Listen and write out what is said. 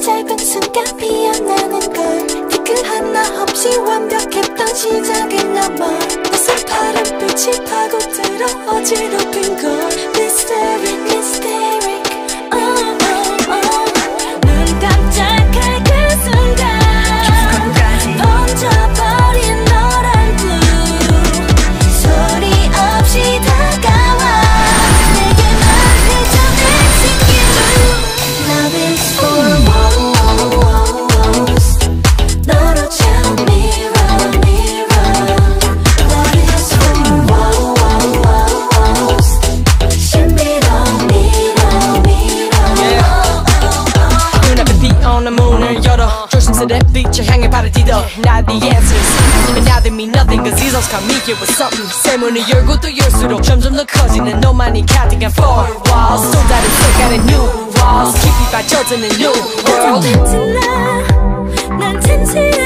짧은 순간 피어나는 걸 뒤끝 하나 없이 완벽했던 시작인가봐 낯선 파란빛이 파고들어 어지럽힌 걸 Mysteric, mysteric 눈 깜짝할 그 순간 번져버린 노란 blue 소리 없이 다가와 내게만 펼쳐내진 you Love is for walls 너로 채운 mirror mirror Love is for walls 신비로운 mirror mirror 눈앞에 비오는 문을 열어 조심스레 빛을 향해 발을 디뎌 Not the answers 아니면 not mean nothing Cause these songs come me here with something 새 문을 열고 또 열수록 점점 더 커지는 너만이 가득한 four walls 또 다른 색깔의 new walls 깊이 빠져드는 new world 난 진지해